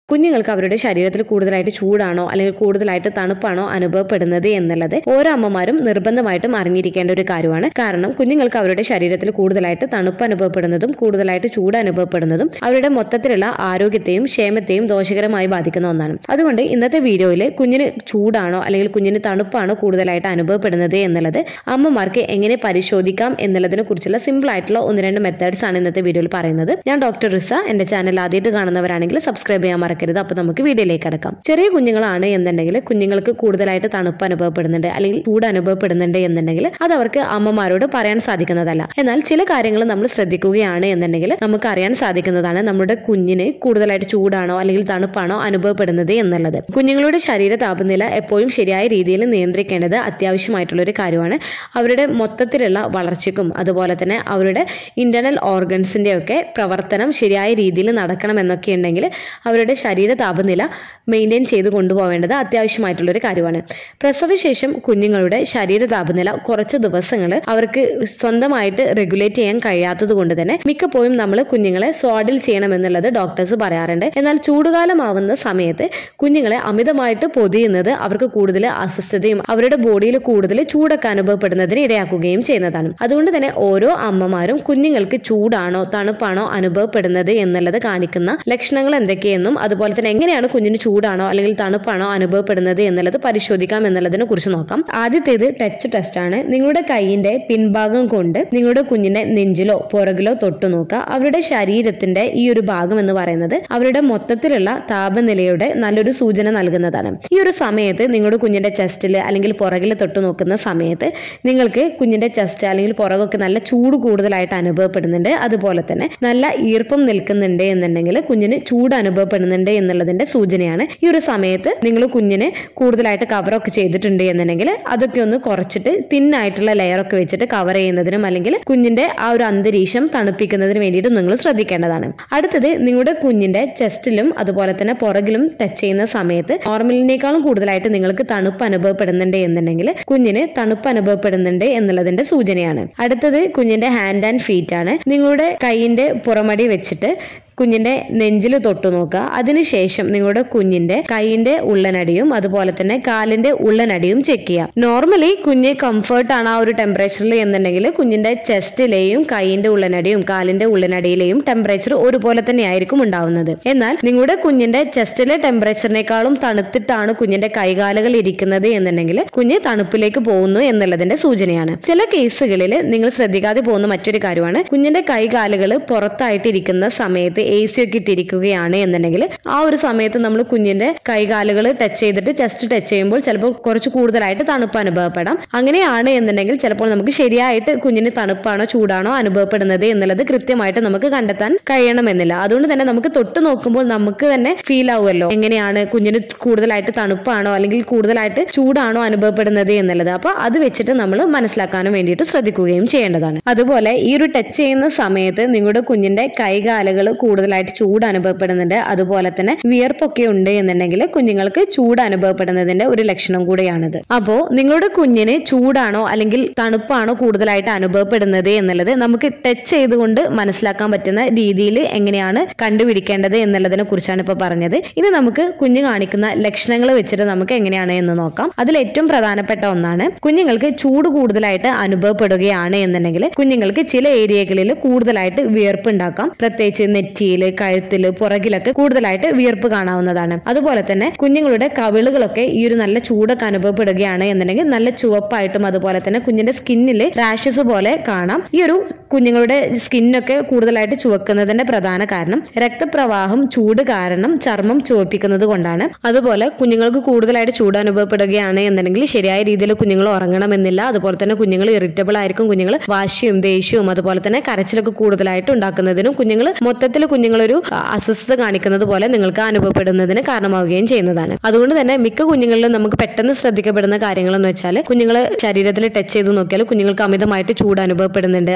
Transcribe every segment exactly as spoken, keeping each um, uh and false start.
കുഞ്ഞുങ്ങൾക്ക് അവരുടെ ശരീരത്തിൽ കൂടുതലായിട്ട് ചൂടാണോ അല്ലെങ്കിൽ കൂടുതലായിട്ട് തണുപ്പാണോ അനുഭവപ്പെടുന്നത് എന്നുള്ളത് ഓരോ അമ്മമാരും നിർബന്ധമായിട്ടും അറിഞ്ഞിരിക്കേണ്ട ഒരു കാര്യമാണ്. കാരണം കുഞ്ഞുങ്ങൾക്ക് അവരുടെ ശരീരത്തിൽ കൂടുതലായിട്ട് തണുപ്പ് അനുഭവപ്പെടുന്നതും കൂടുതലായിട്ട് ചൂട് അനുഭവപ്പെടുന്നതും അവരുടെ മൊത്തത്തിലുള്ള ആരോഗ്യത്തെയും ക്ഷേമത്തെയും ദോഷകരമായി ബാധിക്കുന്ന ഒന്നാണ്. അതുകൊണ്ട് ഇന്നത്തെ വീഡിയോയിൽ കുഞ്ഞിന് ചൂടാണോ അല്ലെങ്കിൽ കുഞ്ഞിന് തണുപ്പാണോ കൂടുതലായിട്ട് അനുഭവപ്പെടുന്നത് എന്നുള്ളത് അമ്മമാർക്ക് എങ്ങനെ പരിശോധിക്കാം എന്നുള്ളതിനെ കുറിച്ചുള്ള സിമ്പിൾ ആയിട്ടുള്ള ഒന്ന് രണ്ട് മെത്തേഡ്സ് ആണ് ഇന്നത്തെ വീഡിയോയിൽ പറയുന്നത്. ഞാൻ ഡോക്ടർ റിസ. എന്റെ ചാനൽ ആദ്യമായിട്ട് കാണുന്നവരാണെങ്കിൽ സബ്സ്ക്രൈബ് ചെയ്യാൻ മറക്കരുത്. അപ്പൊ നമുക്ക് വീഡിയോയിലേക്ക് കടക്കാം. ചെറിയ കുഞ്ഞുങ്ങളാണ് എന്നുണ്ടെങ്കിൽ കുഞ്ഞുങ്ങൾക്ക് കൂടുതലായിട്ട് തണുപ്പ് അനുഭവപ്പെടുന്നുണ്ട് അല്ലെങ്കിൽ ചൂട് അനുഭവപ്പെടുന്നുണ്ട് എന്നുണ്ടെങ്കിൽ അത് അവർക്ക് അമ്മമാരോട് പറയാൻ സാധിക്കുന്നതല്ല. എന്നാൽ ചില കാര്യങ്ങൾ നമ്മൾ ശ്രദ്ധിക്കുകയാണ് എന്നുണ്ടെങ്കിൽ നമുക്ക് അറിയാൻ സാധിക്കുന്നതാണ് നമ്മുടെ കുഞ്ഞിന് കൂടുതലായിട്ട് ചൂടാണോ അല്ലെങ്കിൽ തണുപ്പാണോ അനുഭവപ്പെടുന്നത് എന്നുള്ളത്. കുഞ്ഞുങ്ങളുടെ ശരീര താപനില എപ്പോഴും ശരിയായ രീതിയിൽ നിയന്ത്രിക്കേണ്ടത് അത്യാവശ്യമായിട്ടുള്ള ഒരു കാര്യമാണ്. അവരുടെ മൊത്തത്തിലുള്ള വളർച്ചയ്ക്കും അതുപോലെ തന്നെ അവരുടെ ഇന്റേണൽ ഓർഗൻസിന്റെ ഒക്കെ പ്രവർത്തനം ശരിയായ രീതിയിൽ നടക്കണം എന്നൊക്കെ ഉണ്ടെങ്കിൽ അവരുടെ ശരീര താപനില മെയിൻറ്റെയിൻ ചെയ്ത് കൊണ്ടുപോകേണ്ടത് അത്യാവശ്യമായിട്ടുള്ളൊരു കാര്യമാണ്. പ്രസവശേഷം കുഞ്ഞുങ്ങളുടെ ശരീര താപനില കുറച്ച് ദിവസങ്ങൾ അവർക്ക് സ്വന്തമായിട്ട് റെഗുലേറ്റ് ചെയ്യാൻ കഴിയാത്തത് കൊണ്ട് തന്നെ മിക്കപ്പോഴും നമ്മൾ കുഞ്ഞുങ്ങളെ സ്വാഡിൽ ചെയ്യണമെന്നുള്ളത് ഡോക്ടേഴ്സ് പറയാറുണ്ട്. എന്നാൽ ചൂടുകാലമാവുന്ന സമയത്ത് കുഞ്ഞുങ്ങളെ അമിതമായിട്ട് പൊതിയുന്നത് അവർക്ക് കൂടുതൽ അസ്വസ്ഥതയും അവരുടെ ബോഡിയിൽ കൂടുതൽ ചൂടൊക്കെ അനുഭവപ്പെടുന്നതിന് ഇടയാക്കുകയും ചെയ്യുന്നതാണ്. അതുകൊണ്ട് തന്നെ ഓരോ അമ്മമാരും കുഞ്ഞുങ്ങൾക്ക് ചൂടാണോ തണുപ്പാണോ അനുഭവപ്പെടുന്നത് എന്നുള്ളത് കാണിക്കുന്ന ലക്ഷണങ്ങൾ എന്തൊക്കെയെന്നും അതുപോലെ തന്നെ എങ്ങനെയാണ് കുഞ്ഞിന് ചൂടാണോ അല്ലെങ്കിൽ തണുപ്പാണോ അനുഭവപ്പെടുന്നത് എന്നുള്ളത് പരിശോധിക്കാം എന്നുള്ളതിനെ കുറിച്ച് നോക്കാം. ആദ്യത്തേത് ടച്ച് ടെസ്റ്റ് ആണ്. നിങ്ങളുടെ കൈയിന്റെ പിൻഭാഗം കൊണ്ട് നിങ്ങളുടെ കുഞ്ഞിന്റെ നെഞ്ചിലോ പുറകിലോ തൊട്ടു നോക്കുക. അവരുടെ ശരീരത്തിന്റെ ഈ ഒരു ഭാഗം എന്ന് പറയുന്നത് അവരുടെ മൊത്തത്തിലുള്ള താപനിലയുടെ നല്ലൊരു സൂചന നൽകുന്നതാണ്. ഈ ഒരു സമയത്ത് നിങ്ങളുടെ കുഞ്ഞിന്റെ ചെസ്റ്റിൽ അല്ലെങ്കിൽ പുറകിൽ തൊട്ടു നോക്കുന്ന സമയത്ത് നിങ്ങൾക്ക് കുഞ്ഞിന്റെ ചെസ്റ്റ് അല്ലെങ്കിൽ പുറകൊക്കെ നല്ല ചൂട് കൂടുതലായിട്ട് അനുഭവപ്പെടുന്നുണ്ട്, അതുപോലെ തന്നെ നല്ല ഈർപ്പം നിൽക്കുന്നുണ്ട് എന്നുണ്ടെങ്കിൽ കുഞ്ഞിന് ചൂട് അനുഭവപ്പെടുന്നുണ്ട് എന്നുള്ളതിന്റെ സൂചനയാണ്. ഈ ഒരു സമയത്ത് നിങ്ങൾ കുഞ്ഞിനെ കൂടുതലായിട്ട് കവറൊക്കെ ചെയ്തിട്ടുണ്ട് എന്നുണ്ടെങ്കിൽ അതൊക്കെ ഒന്ന് കുറച്ചിട്ട് തിന്നായിട്ടുള്ള ലെയറൊക്കെ വെച്ചിട്ട് കവർ ചെയ്യുന്നതിനും അല്ലെങ്കിൽ കുഞ്ഞിന്റെ ആ ഒരു അന്തരീക്ഷം തണുപ്പിക്കുന്നതിന് വേണ്ടിയിട്ട് നിങ്ങൾ ശ്രദ്ധിക്കേണ്ടതാണ്. അടുത്തത് നിങ്ങളുടെ കുഞ്ഞിന്റെ ചെസ്റ്റിലും അതുപോലെ തന്നെ പുറകിലും ടച്ച് ചെയ്യുന്ന സമയത്ത് നോർമലിനേക്കാളും കൂടുതലായിട്ട് നിങ്ങൾക്ക് തണുപ്പ് അനുഭവപ്പെടുന്നുണ്ട് എന്നുണ്ടെങ്കിൽ കുഞ്ഞിന് തണുപ്പ് അനുഭവപ്പെടുന്നുണ്ട് എന്നുള്ളതിന്റെ സൂചനയാണ്. അടുത്തത് കുഞ്ഞിന്റെ ഹാൻഡ് ആൻഡ് ഫീറ്റ് ആണ്. നിങ്ങളുടെ കൈയിന്റെ പുറമടി വെച്ചിട്ട് കുഞ്ഞിന്റെ നെഞ്ചിൽ തൊട്ടു നോക്കുക. അതിനുശേഷം നിങ്ങളുടെ കുഞ്ഞിന്റെ കൈയിന്റെ ഉള്ളനടിയും അതുപോലെ തന്നെ കാലിന്റെ ഉള്ളനടിയും ചെക്ക് ചെയ്യുക. നോർമലി കുഞ്ഞ് കംഫർട്ട് ആണ് ആ ഒരു ടെമ്പറേച്ചറിൽ എന്നുണ്ടെങ്കിൽ കുഞ്ഞിന്റെ ചെസ്റ്റിലെയും കൈയിന്റെ ഉള്ളനടിയും കാലിന്റെ ഉള്ളനടിയിലെയും ടെമ്പറേച്ചർ ഒരുപോലെ തന്നെ ആയിരിക്കും ഉണ്ടാവുന്നത്. എന്നാൽ നിങ്ങളുടെ കുഞ്ഞിന്റെ ചെസ്റ്റിലെ ടെമ്പറേച്ചറിനേക്കാളും തണുത്തിട്ടാണ് കുഞ്ഞിന്റെ കൈകാലുകൾ ഇരിക്കുന്നത് എന്നുണ്ടെങ്കിൽ കുഞ്ഞ് തണുപ്പിലേക്ക് പോകുന്നു എന്നുള്ളതിന്റെ സൂചനയാണ്. ചില കേസുകളിൽ നിങ്ങൾ ശ്രദ്ധിക്കാതെ പോകുന്ന മറ്റൊരു കാര്യമാണ് കുഞ്ഞിന്റെ കൈകാലുകൾ പുറത്തായിട്ടിരിക്കുന്ന സമയത്ത് എ സി ഒക്കെ ഇട്ടിരിക്കുകയാണ് എന്നുണ്ടെങ്കിൽ ആ ഒരു സമയത്ത് നമ്മൾ കുഞ്ഞിന്റെ കൈകാലുകൾ ടച്ച് ചെയ്തിട്ട് ചെസ്റ്റ് ടച്ച് ചെയ്യുമ്പോൾ ചിലപ്പോൾ കുറച്ച് കൂടുതലായിട്ട് തണുപ്പ് അനുഭവപ്പെടാം. അങ്ങനെയാണ് എന്നുണ്ടെങ്കിൽ ചിലപ്പോൾ നമുക്ക് ശരിയായിട്ട് കുഞ്ഞിന് തണുപ്പാണോ ചൂടാണോ അനുഭവപ്പെടുന്നത് എന്നുള്ളത് കൃത്യമായിട്ട് നമുക്ക് കണ്ടെത്താൻ കഴിയണമെന്നില്ല. അതുകൊണ്ട് തന്നെ നമുക്ക് തൊട്ട് നോക്കുമ്പോൾ നമുക്ക് തന്നെ ഫീൽ ആവുമല്ലോ എങ്ങനെയാണ് കുഞ്ഞിന് കൂടുതലായിട്ട് തണുപ്പാണോ അല്ലെങ്കിൽ കൂടുതലായിട്ട് ചൂടാണോ അനുഭവപ്പെടുന്നത് എന്നുള്ളത്. അപ്പൊ അത് വെച്ചിട്ട് നമ്മൾ മനസ്സിലാക്കാനും വേണ്ടിയിട്ട് ശ്രദ്ധിക്കുകയും ചെയ്യേണ്ടതാണ്. അതുപോലെ ഈ ഒരു ടച്ച് ചെയ്യുന്ന സമയത്ത് നിങ്ങളുടെ കുഞ്ഞിന്റെ കൈകാലുകൾ കൂടുതലായിട്ട് ചൂട് അനുഭവപ്പെടുന്നുണ്ട്, അതുപോലെ തന്നെ വിയർപ്പൊക്കെ ഉണ്ട് എന്നുണ്ടെങ്കിൽ കുഞ്ഞുങ്ങൾക്ക് ചൂട് അനുഭവപ്പെടുന്നതിന്റെ ഒരു ലക്ഷണം കൂടെയാണിത്. അപ്പോ നിങ്ങളുടെ കുഞ്ഞിന് ചൂടാണോ അല്ലെങ്കിൽ തണുപ്പാണോ കൂടുതലായിട്ട് അനുഭവപ്പെടുന്നത് എന്നുള്ളത് നമുക്ക് ടച്ച് ചെയ്തുകൊണ്ട് മനസ്സിലാക്കാൻ പറ്റുന്ന രീതിയിൽ എങ്ങനെയാണ് കണ്ടുപിടിക്കേണ്ടത് എന്നുള്ളതിനെ കുറിച്ചാണ് ഇപ്പൊ പറഞ്ഞത്. ഇനി നമുക്ക് കുഞ്ഞ് കാണിക്കുന്ന ലക്ഷണങ്ങൾ വെച്ചിട്ട് നമുക്ക് എങ്ങനെയാണ് എന്ന് നോക്കാം. അതിൽ ഏറ്റവും പ്രധാനപ്പെട്ട ഒന്നാണ് കുഞ്ഞുങ്ങൾക്ക് ചൂട് കൂടുതലായിട്ട് അനുഭവപ്പെടുകയാണ് എന്നുണ്ടെങ്കിൽ കുഞ്ഞുങ്ങൾക്ക് ചില ഏരിയകളിൽ കൂടുതലായിട്ട് വിയർപ്പ് ഉണ്ടാക്കാം. പ്രത്യേകിച്ച് നെറ്റിയില് കഴുത്തില് പുറകിലൊക്കെ കൂടുതലായിട്ട് വിയർപ്പ് കാണാവുന്നതാണ്. അതുപോലെ തന്നെ കുഞ്ഞുങ്ങളുടെ കവിളുകളൊക്കെ ഈ ഒരു നല്ല ചൂടൊക്കെ അനുഭവപ്പെടുകയാണ് എന്നുണ്ടെങ്കിൽ നല്ല ചുവപ്പായിട്ടും അതുപോലെ തന്നെ കുഞ്ഞിന്റെ സ്കിന്നില് റാഷസ് പോലെ കാണാം. ഈ ഒരു കുഞ്ഞുങ്ങളുടെ സ്കിന്നൊക്കെ കൂടുതലായിട്ട് ചുവക്കുന്നതിന്റെ പ്രധാന കാരണം രക്തപ്രവാഹം ചൂട് കാരണം ചർമ്മം ചുവപ്പിക്കുന്നത് കൊണ്ടാണ്. അതുപോലെ കുഞ്ഞുങ്ങൾക്ക് കൂടുതലായിട്ട് ചൂട് അനുഭവപ്പെടുകയാണ് എന്നുണ്ടെങ്കിൽ ശരിയായ രീതിയിൽ കുഞ്ഞുങ്ങൾ ഉറങ്ങണമെന്നില്ല. അതുപോലെ തന്നെ കുഞ്ഞുങ്ങൾ ഇറിറ്റബിൾ ആയിരിക്കും. കുഞ്ഞുങ്ങൾ വാശിയും ദേഷ്യവും അതുപോലെ തന്നെ കരച്ചിലൊക്കെ കൂടുതലായിട്ട് ഉണ്ടാക്കുന്നതിനും കുഞ്ഞുങ്ങൾ മൊത്തത്തിൽ കുഞ്ഞുങ്ങളൊരു അസ്വസ്ഥത കാണിക്കുന്നത് പോലെ നിങ്ങൾക്ക് അനുഭവപ്പെടുന്നതിന് കാരണമാവുകയും ചെയ്യുന്നതാണ്. അതുകൊണ്ട് തന്നെ മിക്ക കുഞ്ഞുങ്ങളിലും നമുക്ക് പെട്ടെന്ന് ശ്രദ്ധിക്കപ്പെടുന്ന കാര്യങ്ങൾ എന്ന് വെച്ചാൽ കുഞ്ഞുങ്ങൾ ശരീരത്തിൽ ടച്ച് ചെയ്ത് നോക്കിയാൽ കുഞ്ഞുങ്ങൾക്ക് അമിതമായിട്ട് ചൂട് അനുഭവപ്പെടുന്നുണ്ട്, അതുപോലെ തന്നെ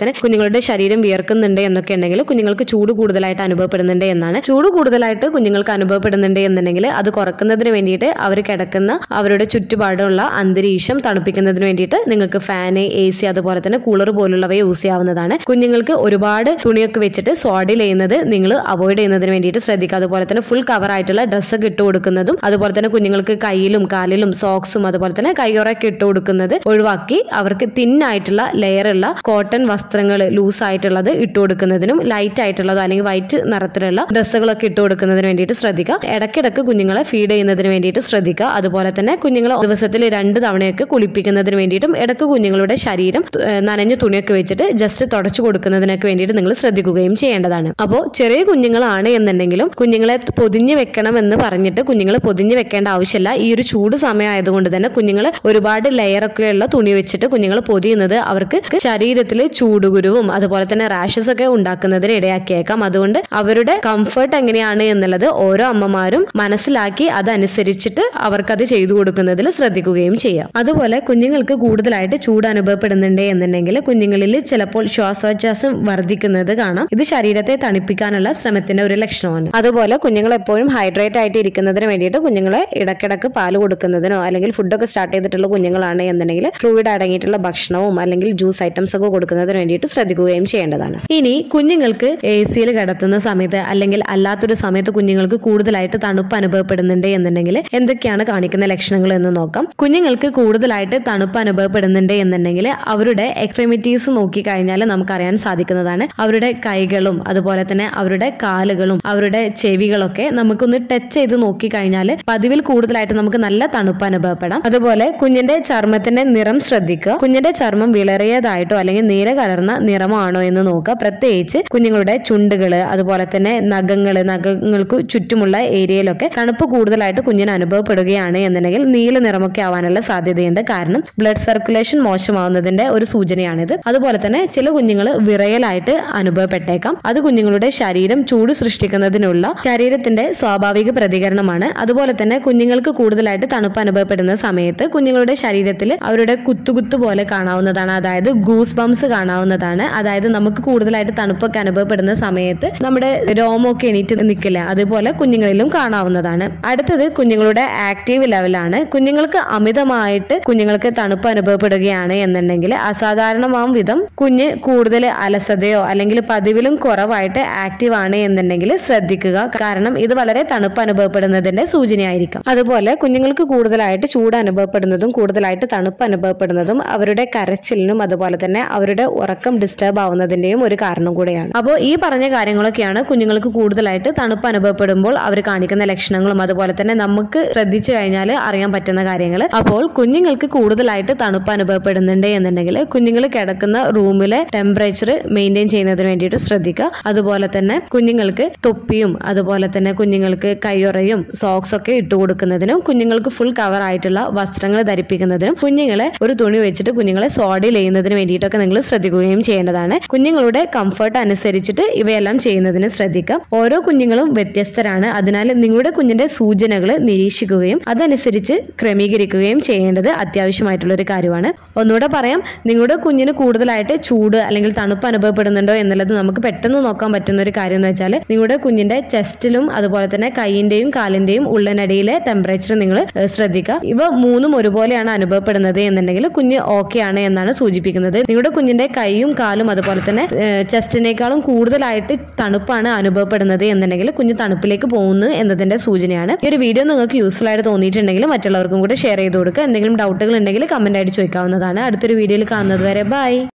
തന്നെ കുഞ്ഞുങ്ങളുടെ ശരീരം വിയർക്കുന്നുണ്ട് എന്നൊക്കെ ഉണ്ടെങ്കിൽ കുഞ്ഞുങ്ങൾക്ക് ചൂട് കൂടുതലായിട്ട് അനുഭവപ്പെടുന്നുണ്ട് എന്നാണ്. ചൂട് കൂടുതലായിട്ട് കുഞ്ഞുങ്ങൾക്ക് അനുഭവപ്പെടുന്നുണ്ട് എന്നുണ്ടെങ്കിൽ അത് കുറക്കുന്നതിന് വേണ്ടിയിട്ട് അവർ കിടക്കുന്ന അവരുടെ ചുറ്റുപാടുള്ള അന്തരീക്ഷം തണുപ്പിക്കുന്നതിന് വേണ്ടിയിട്ട് നിങ്ങൾക്ക് ഫാന്, എ സി, അതുപോലെ തന്നെ കൂളർ പോലുള്ളവ യൂസ് ചെയ്യാവുന്നതാണ്. കുഞ്ഞുങ്ങൾക്ക് ഒരുപാട് തുണിയൊക്കെ വെച്ചിട്ട് സ്വാഡിൽ ചെയ്യുന്നത് നിങ്ങൾ അവോയ്ഡ് ചെയ്യുന്നതിന് വേണ്ടിയിട്ട് ശ്രദ്ധിക്കുക. അതുപോലെ തന്നെ ഫുൾ കവർ ആയിട്ടുള്ള ഡ്രസ്സൊക്കെ ഇട്ട് കൊടുക്കുന്നതും അതുപോലെ തന്നെ കുഞ്ഞുങ്ങൾക്ക് കയ്യിലും കാലിലും സോക്സും അതുപോലെ തന്നെ കയ്യോറൊക്കെ ഇട്ട് കൊടുക്കുന്നത് ഒഴിവാക്കി അവർക്ക് തിന്നായിട്ടുള്ള ലെയറുള്ള കോട്ടൺ വസ്ത്രങ്ങൾ ലൂസ് ആയിട്ടുള്ളത് ഇട്ട് കൊടുക്കുന്നതിനും ലൈറ്റ് ആയിട്ടുള്ളത് അല്ലെങ്കിൽ വൈറ്റ് നിറത്തിലുള്ള ഡ്രസ്സുകളൊക്കെ ഇട്ട് കൊടുക്കുന്നതിന് വേണ്ടിയിട്ട് ശ്രദ്ധിക്കുക. ഇടയ്ക്കിടയ്ക്ക് കുഞ്ഞുങ്ങളെ ഫീഡ് ചെയ്യുന്നതിന് വേണ്ടിയിട്ട് ശ്രദ്ധിക്കുക. അതുപോലെ തന്നെ കുഞ്ഞുങ്ങളെ ദിവസത്തിൽ രണ്ട് തവണയൊക്കെ കുളിപ്പിക്കുന്നതിന് വേണ്ടിയിട്ടും ഇടയ്ക്ക് കുഞ്ഞുങ്ങളുടെ ശരീരം നനഞ്ഞ തുണിയൊക്കെ വെച്ചിട്ട് ജസ്റ്റ് തുടച്ചു കൊടുക്കുന്നതിനൊക്കെ വേണ്ടിയിട്ട് നിങ്ങൾ ശ്രദ്ധിക്കുകയും ചെയ്യേണ്ടതാണ്. അപ്പോൾ ചെറിയ കുഞ്ഞുങ്ങളാണ് എന്നുണ്ടെങ്കിലും കുഞ്ഞുങ്ങളെ പൊതിഞ്ഞു വെക്കണം എന്ന് പറഞ്ഞിട്ട് കുഞ്ഞുങ്ങളെ പൊതിഞ്ഞു വെക്കേണ്ട ആവശ്യമില്ല. ഈ ഒരു ചൂട് സമയം ആയതുകൊണ്ട് തന്നെ കുഞ്ഞുങ്ങൾ ഒരുപാട് ലെയറൊക്കെയുള്ള തുണി വെച്ചിട്ട് കുഞ്ഞുങ്ങൾ പൊതിയുന്നത് അവർക്ക് ശരീരത്തിൽ ചൂടുകുരുവും അതുപോലെ തന്നെ റാഷസ് ഒക്കെ ഉണ്ടാക്കുന്നതിന് ഇടയാക്കിയേക്കാം. അതുകൊണ്ട് അവരുടെ കംഫർട്ട് എങ്ങനെയാണ് എന്നുള്ളത് ഓരോ അമ്മമാരും മനസ്സിലാക്കി അതനുസരിച്ചിട്ട് അവർക്കത് ചെയ്തു കൊടുക്കുന്നതിൽ ശ്രദ്ധിക്കുകയും ചെയ്യാം. അതുപോലെ കുഞ്ഞുങ്ങൾക്ക് കൂടുതലായിട്ട് ചൂട് അനുഭവപ്പെടുന്നുണ്ട് എന്നുണ്ടെങ്കിൽ കുഞ്ഞുങ്ങളിൽ ചിലപ്പോൾ ശ്വാസോച്ഛ്വാസം വർദ്ധിക്കുന്നത് കാണാം. ഇത് ശരീരത്തെ തണുപ്പിക്കാനുള്ള ശ്രമത്തിന്റെ ഒരു ലക്ഷണമാണ്. അതുപോലെ കുഞ്ഞുങ്ങൾ എപ്പോഴും ഹൈഡ്രേറ്റ് ആയിട്ട് ഇരിക്കുന്നതിന് വേണ്ടിയിട്ട് കുഞ്ഞുങ്ങളെ ഇടക്കിടക്ക് പാല് കൊടുക്കുന്നതിനോ അല്ലെങ്കിൽ ഫുഡൊക്കെ സ്റ്റാർട്ട് ചെയ്തിട്ടുള്ള കുഞ്ഞുങ്ങളാണ് എന്നുണ്ടെങ്കിൽ ഫ്ലൂയിഡ് അടങ്ങിയിട്ടുള്ള ഭക്ഷണവും അല്ലെങ്കിൽ ജ്യൂസ് ഐറ്റംസ് ഒക്കെ കൊടുക്കുന്നതിന് വേണ്ടിയിട്ട് ശ്രദ്ധിക്കുകയും ചെയ്യേണ്ടതാണ്. ഇനി കുഞ്ഞുങ്ങൾക്ക് എ സിയിൽ കിടത്തുന്ന സമയത്ത് അല്ലെങ്കിൽ അല്ലാത്തൊരു സമയത്ത് കുഞ്ഞുങ്ങൾക്ക് കൂടുതലായിട്ട് തണുപ്പ് അനുഭവപ്പെടുന്നുണ്ട് എന്നുണ്ടെങ്കിൽ എന്തൊക്കെയാണ് കാണിക്കുന്ന ലക്ഷണങ്ങൾ എന്ന് നോക്കാം. കുഞ്ഞുങ്ങൾക്ക് കൂടുതലായിട്ട് തണുപ്പ് അനുഭവപ്പെടുന്നുണ്ട് എന്നുണ്ടെങ്കിൽ അവരുടെ എക്സ്ട്രീമിറ്റീസ് നോക്കിക്കഴിഞ്ഞാൽ നമുക്കറിയാൻ സാധിക്കുന്നതാണ്. അവരുടെ കൈകളും അതുപോലെ തന്നെ അവരുടെ കാലുകളും അവരുടെ ചെവികളൊക്കെ നമുക്കൊന്ന് ടച്ച് ചെയ്ത് നോക്കിക്കഴിഞ്ഞാൽ പതിവിൽ കൂടുതലായിട്ട് നമുക്ക് നല്ല തണുപ്പ് അനുഭവപ്പെടാം. അതുപോലെ കുഞ്ഞിന്റെ ചർമ്മത്തിന്റെ നിറം ശ്രദ്ധിക്കുക. കുഞ്ഞിന്റെ ചർമ്മം വിളറിയതായിട്ടോ അല്ലെങ്കിൽ നീല കലർന്ന നിറമാണോ എന്ന് നോക്കുക. പ്രത്യേകിച്ച് കുഞ്ഞുങ്ങളുടെ ചുണ്ടുകള് അതുപോലെ തന്നെ നഖങ്ങള് നഖങ്ങൾക്ക് ചുറ്റുമുള്ള ഏരിയയിലൊക്കെ തണുപ്പ് കൂടുതലായിട്ട് കുഞ്ഞിന് അനുഭവപ്പെടുകയാണ് എന്നുണ്ടെങ്കിൽ നീല നിറമൊക്കെ ആവാനുള്ള സാധ്യതയുണ്ട്. കാരണം ബ്ലഡ് സർക്കുലേഷൻ മോശമാവുന്നതിന്റെ ഒരു സൂചനയാണിത്. അതുപോലെ തന്നെ ചില കുഞ്ഞുങ്ങൾ വിറയലായിട്ട് അനുഭവപ്പെട്ടേക്കാം. അത് കുഞ്ഞുങ്ങളുടെ ശരീരം ചൂട് സൃഷ്ടിക്കുന്നതിനുള്ള ശരീരത്തിന്റെ സ്വാഭാവിക പ്രതികരണമാണ്. അതുപോലെ തന്നെ കുഞ്ഞുങ്ങൾക്ക് കൂടുതലായിട്ട് തണുപ്പ് അനുഭവപ്പെടുന്ന സമയത്ത് കുഞ്ഞുങ്ങളുടെ ശരീരത്തിൽ അവരുടെ കുത്തുകുത്ത് പോലെ കാണാവുന്നതാണ്. അതായത് ഗൂസ് ബംസ് കാണാവുന്നതാണ്. അതായത് നമുക്ക് കൂടുതലായിട്ട് തണുപ്പൊക്കെ അനുഭവപ്പെടുന്ന സമയത്ത് നമ്മുടെ രോമമൊക്കെ എണീറ്റ് നിൽക്കില്ല, അതുപോലെ കുഞ്ഞുങ്ങളിലും കാണാവുന്നതാണ്. അടുത്തത് കുഞ്ഞുങ്ങളുടെ ആക്റ്റീവ് ലെവലാണ്. കുഞ്ഞുങ്ങൾക്ക് അമിതമായിട്ട് കുഞ്ഞുങ്ങൾക്ക് തണുപ്പ് അനുഭവപ്പെടുകയാണ് എന്നുണ്ടെങ്കിൽ അസാധാരണമാവും വിധം കുഞ്ഞ് കൂടുതൽ അലസതയോ അല്ലെങ്കിൽ പതിവിലും കുറവായിട്ട് ആക്റ്റീവ് ആണ് എന്നുണ്ടെങ്കിൽ ശ്രദ്ധിക്കുക. കാരണം ഇത് വളരെ തണുപ്പ് അനുഭവപ്പെടുന്നതിന്റെ സൂചനയായിരിക്കാം. അതുപോലെ കുഞ്ഞുങ്ങൾക്ക് കൂടുതലായിട്ട് ചൂട് അനുഭവപ്പെടുന്നതും കൂടുതലായിട്ട് തണുപ്പ് അനുഭവപ്പെടുന്നതും അവരുടെ കരച്ചിലിനും അതുപോലെ തന്നെ അവരുടെ ഉറക്കം ഡിസ്റ്റർബ് ആവുന്നതിന്റെയും ഒരു കാരണം കൂടെയാണ്. അപ്പോൾ ഈ പറഞ്ഞ കാര്യങ്ങളൊക്കെയാണ് കുഞ്ഞുങ്ങൾക്ക് കൂടുതലായിട്ട് തണുപ്പ് അനുഭവപ്പെടുമ്പോൾ അവർ കാണിക്കുന്ന ലക്ഷണങ്ങളും അതുപോലെ തന്നെ നമുക്ക് ശ്രദ്ധിച്ചു കഴിഞ്ഞാൽ അറിയാൻ പറ്റുന്ന കാര്യങ്ങൾ. അപ്പോൾ കുഞ്ഞുങ്ങൾക്ക് കൂടുതലായിട്ട് തണുപ്പ് അനുഭവപ്പെടുന്നുണ്ട് എന്നുണ്ടെങ്കിൽ കുഞ്ഞുങ്ങൾ കിടക്കുന്ന റൂമിലെ ടെമ്പറേച്ചർ മെയിൻറ്റെയിൻ ചെയ്യുന്നതിന് വേണ്ടിയിട്ട് ശ്രദ്ധിക്കുക. അതുപോലെ തന്നെ കുഞ്ഞുങ്ങൾക്ക് തൊപ്പിയും അതുപോലെ തന്നെ കുഞ്ഞുങ്ങൾക്ക് കയ്യുറയും സോക്സ് ഒക്കെ ഇട്ട് കൊടുക്കുന്നതിനും കുഞ്ഞുങ്ങൾക്ക് ഫുൾ കവർ ആയിട്ടുള്ള വസ്ത്രങ്ങൾ ധരിപ്പിക്കുന്നതിനും കുഞ്ഞുങ്ങളെ ഒരു തുണി വെച്ചിട്ട് കുഞ്ഞുങ്ങളെ സ്വാഡിൽ ചെയ്യുന്നതിന് വേണ്ടിയിട്ടൊക്കെ നിങ്ങൾ ശ്രദ്ധിക്കുകയും ചെയ്യേണ്ടതാണ്. കുഞ്ഞുങ്ങളുടെ കംഫർട്ട് അനുസരിച്ചിട്ട് ഇവയെല്ലാം ചെയ്യുന്നതിന് ശ്രദ്ധിക്കാം. ഓരോ കുഞ്ഞുങ്ങളും വ്യത്യസ്തരാണ്. അതിനാൽ നിങ്ങളുടെ കുഞ്ഞിന്റെ സൂചനകൾ നിരീക്ഷിക്കുകയും അതനുസരിച്ച് ക്രമീകരിക്കുകയും ചെയ്യേണ്ടത് അത്യാവശ്യമായിട്ടുള്ള ഒരു കാര്യമാണ്. ഒന്നുകൂടെ പറയാം, നിങ്ങളുടെ കുഞ്ഞിന് കൂടുതലായിട്ട് ചൂട് അല്ലെങ്കിൽ തണുപ്പ് അനുഭവപ്പെടുന്നുണ്ടോ എന്നുള്ളത് നമുക്ക് പെട്ടെന്ന് നോക്കാൻ പറ്റുന്ന ഒരു കാര്യം എന്ന് വെച്ചാൽ നിങ്ങളുടെ കുഞ്ഞിന്റെ ചെസ്റ്റിലും അതുപോലെ തന്നെ കൈയിന്റെയും കാലിന്റെയും ഉള്ളനടിയിലെ ടെമ്പറേച്ചർ നിങ്ങൾ ശ്രദ്ധിക്കുക. ഇവ മൂന്നും ഒരുപോലെയാണ് അനുഭവപ്പെടുന്നത് എന്നുണ്ടെങ്കിൽ കുഞ്ഞ് ഓക്കെ ആണ് എന്നാണ് സൂചിപ്പിക്കുന്നത്. നിങ്ങളുടെ കുഞ്ഞിന്റെ കൈയും കാലും അതുപോലെ തന്നെ ചെസ്റ്റിനേക്കാളും കൂടുതലായിട്ട് തണുപ്പാണ് അനുഭവപ്പെടുന്നത് എന്നുണ്ടെങ്കിൽ കുഞ്ഞ് തണുപ്പിലേക്ക് പോകുന്നു എന്നതിന്റെ സൂചനയാണ്. ഈ ഒരു വീഡിയോ നിങ്ങൾക്ക് യൂസ്ഫുൾ ആയിട്ട് തോന്നിയിട്ടുണ്ടെങ്കിൽ മറ്റുള്ളവർക്കും കൂടെ ഷെയർ ചെയ്ത് കൊടുക്കുക. എന്തെങ്കിലും ഡൗട്ടുകൾ ഉണ്ടെങ്കിൽ കമന്റ് ആയിട്ട് ചോദിക്കാവുന്നതാണ്. അടുത്തൊരു വീഡിയോയിൽ കാണുന്നത് വരെ ബൈ.